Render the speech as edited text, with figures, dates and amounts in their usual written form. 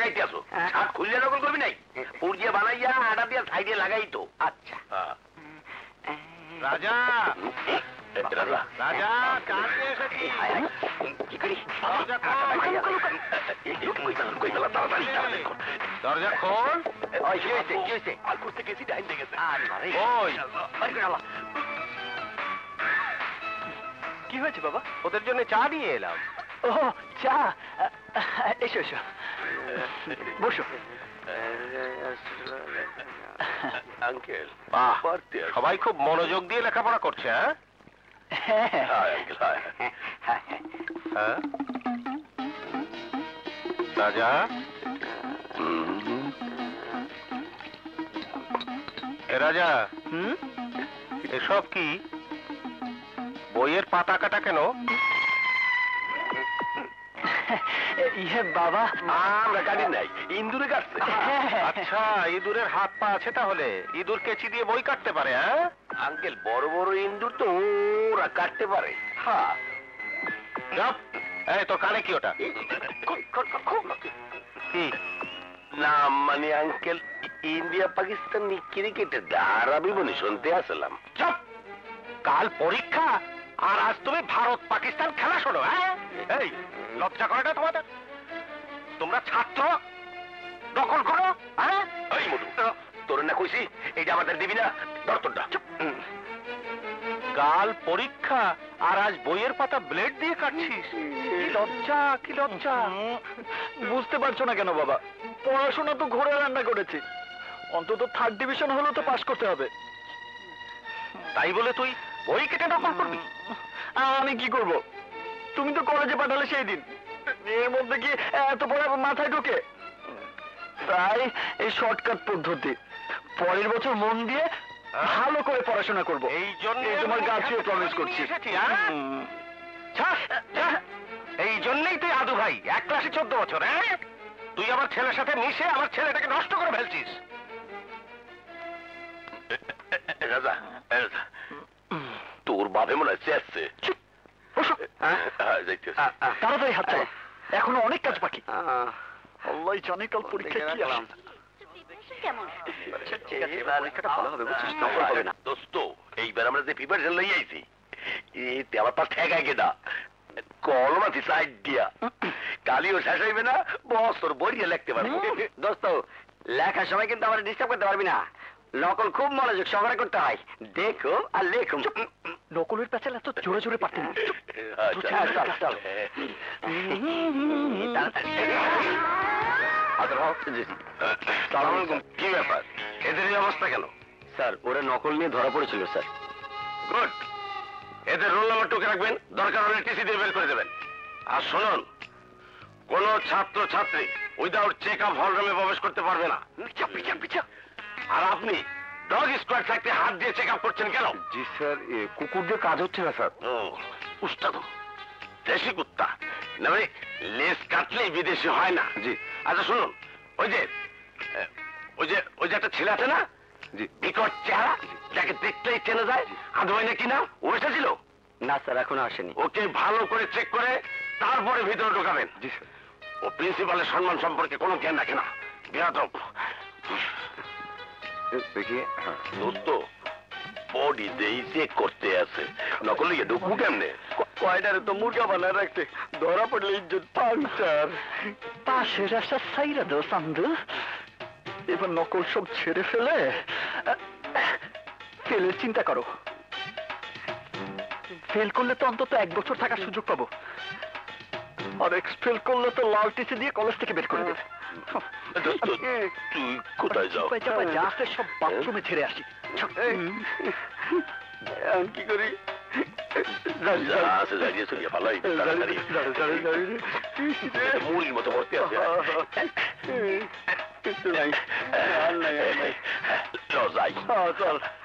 লাগাইতে আসো? ছাদ খুললে নকল করবি নাই? পুড়িয়ে বানাইয়া আটা দিয়ে সাইডে লাগাই তো। আচ্ছা রাজা রাজা রাজা কাছে এসেছি। কি করি? দরজা খোল। কি হয়েছে বাবা? ওদের জন্য চা নিয়ে এলাম। ও চা, এসো এসো বসো। আঙ্কেল সবাই খুব মনোযোগ দিয়ে লেখাপড়া করছে। হ্যাঁ রাজা, রাজা এসব কি? বইয়ের পাতা কাটা কেন? ইয়ে বাবা, আমরা কাটি নাই, ইন্দুরে কাটছে। আচ্ছা, ইঁদুরের হাত পা আছে তাহলে? ইঁদুর কেচি দিয়ে বই কাটতে পারে? হ্যাঁ আঙ্কেল, বড় বড় ইন্দুর তো ওরা কাটতে পারে। হ্যাঁ এই তোর কানে কি ওটা? কি না মানে আঙ্কেল, ইন্ডিয়া পাকিস্তান ক্রিকেটের ধারাবি বলে শুনতে আসলাম। চুপ! কাল পরীক্ষা আর আজ তুমি ভারত পাকিস্তান খেলা শোনো? হ্যাঁ, এই লজ্জা করে না তোমাদের? তোমরা ছাত্র দখল করো? হ্যাঁ এই মোটু, তোর না কইছি এইটা আমাদের দিবি না? দরতরটা কাল পরীক্ষা আর আজ বইয়ের পাতা ব্লেড দিয়ে কাটছিস? কি লজ্জা, কি লজ্জা! বুঝতে পারছো না কেন বাবা? পড়াশোনা তো ঘোড়া রান্না করেছি, অন্তত 3rd ডিভিশন হলেও তো পাস করতে হবে। তাই বলে তুই বই কেটে নকল করবি? আমি কি করব? তুমি তো কলেজে পাঠালে সেই দিন, এর মধ্যে কি এত পড়া মাথায় ঢোকে? তাই এই শর্টকাট পদ্ধতি, পরের বছর মন দিয়ে ভালো করে পড়াশোনা করব। এই জন্য তোমার কাছে প্রমিস করছি। এই জন্যই তুই আদু ভাই 1 ক্লাসে 14 বছর। হ্যাঁ, তুই আমার ছেলের সাথে মিশে আমার ছেলেটাকে নষ্ট করে ফেলছিস। রাজা, তোর বাপে মনে হচ্ছে আসছে। তাড়াতাড়ি হাত চালা, এখনো অনেক কাজ বাকি। আল্লাহ জানে কাল পরীক্ষা কি আসে। দোস্ত, এইবার আমরা যে প্রিপারেশন লই আইছি, এতে আমার পাশ ঠেকায় কেনা কলমাতি সাইড দিয়া কালিও শেষ হইবে না, বছর বড়িয়ে লিখতে পারবো। দোস্ত, লেখার সময় কিন্তু আমার ডিস্টার্ব করতে পারবি না। নকল খুব মনোযোগ সহকারে করতে হয়। দেখো আর লেখো। নকলের পেছাল এত জোরে জোরে পারতেন না। কি ব্যাপার, এদের এই অবস্থা কেন? স্যার, ওরা নকল নিয়ে ধরা পড়েছিল স্যার। গুড, এদের রোল নাম্বার টুকে রাখবেন, দরকার হলে টিসি দিয়ে বের করে দেবেন। আর শুনুন, কোন ছাত্র ছাত্রী উইদাউট চেক আপ হল রুমে প্রবেশ করতে পারবে না। আর আপনি ডগ স্কোয়াড থাকতে হাত দিয়ে চেক আপ করছেন কেন? জি স্যার, কুকুর দিয়ে কাজ হচ্ছে না স্যার। ও উস্তাদ, দেশি কুত্তা না ভাই, লেজ কাটলেই বিদেশি হয় না। জি। আচ্ছা শুনুন, ওই যে একটা ছেলে আছে না, জি, বিকট চেহারা, যাকে দেখলেই চেনা যায়, আদৌ হয় না কিনা, ও এসেছিল? না স্যার, এখনো আসেনি। ওকে ভালো করে চেক করে তারপরে ভিতরে ঢোকাবেন। জি স্যার। ও প্রিন্সিপালের সম্মান সম্পর্কে কোনো জ্ঞান রাখে না, বেয়াদব। দোস্ত, বডি দেই চেক করতে আছে, নকল লিখে ঢুকবো কেমনে? কয়টারে তো মুরগা বানায় রাখতে, ধরা পড়লে ইজ্জত পাংচার। পাশের রাস্তা সাইরা দাও চান্দু। এবার নকল সব ছেড়ে ফেলে ফেলের চিন্তা করো। ফেল করলে তো অন্তত 1 বছর থাকার সুযোগ পাবো, আর এক্সফেল করলে তো লাল টিসি দিয়ে কলেজ থেকে বের করে দেবে। তুই কোথায় যাও? সব বাথরুমে ছেড়ে আসি। কি করি? মুড়ির মতো ভর্তি আছে। যাই, চল।